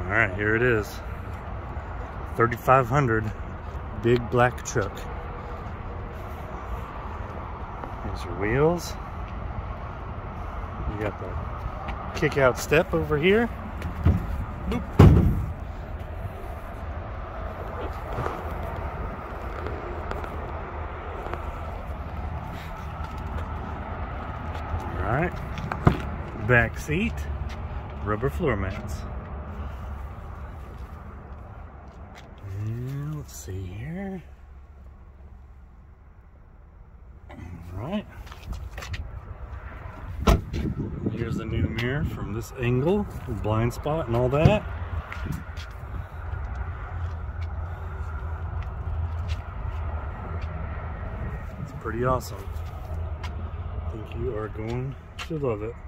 Alright, here it is. 3500 big black truck. Here's your wheels. You got the kick out step over here. Boop. Alright. Back seat. Rubber floor mats. And let's see here. Alright. Here's the new mirror from this angle, blind spot and all that. It's pretty awesome. I think you are going to love it.